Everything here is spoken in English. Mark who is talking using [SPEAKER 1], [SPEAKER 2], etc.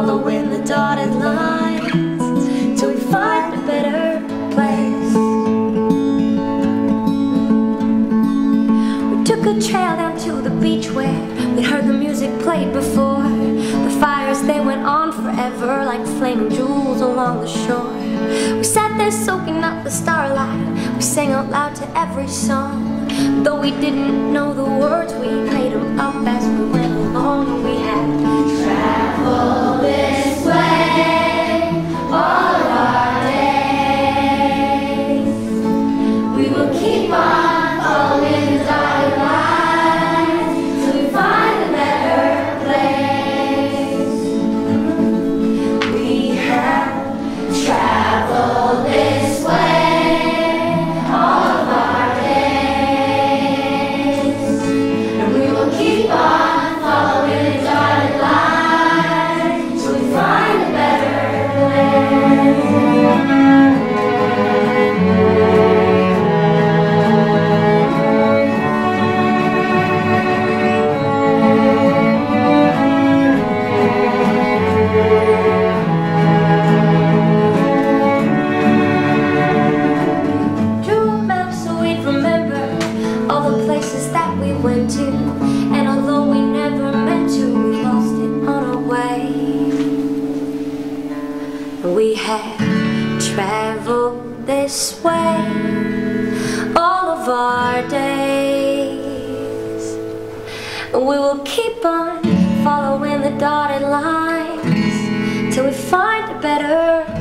[SPEAKER 1] following the dotted lines till we find a better place. We took a trail down to the beach where we'd heard the music played before. The fires, they went on forever like flaming jewels along the shore. We sat there soaking up the starlight. We sang out loud to every song. Though we didn't know the words, we made them up as we went along. We had traveled this way all of our days. We will keep on following the dotted line till we find a better place. We have traveled this way all of our days, and we will keep on following the dotted line till we find a better place. And although we never meant to, we lost it on our way. We have traveled this way all of our days, and we will keep on following the dotted lines till we find a better